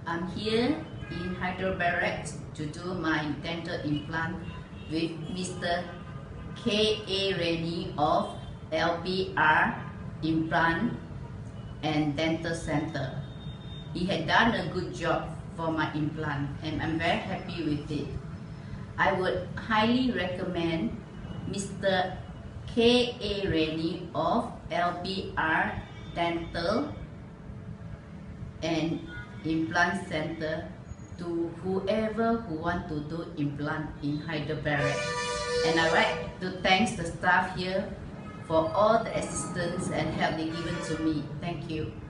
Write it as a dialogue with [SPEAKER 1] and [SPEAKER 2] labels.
[SPEAKER 1] I'm here in Hyderabad to do my dental implant with Mr. K.A. Reddy of LBR Implant and Dental Center. He had done a good job for my implant and I'm very happy with it. I would highly recommend Mr. K.A. Reddy of LBR Dental and Implant Center to whoever who want to do implant in Hyderabad. And I'd like to thank the staff here for all the assistance and help they given to me. Thank you.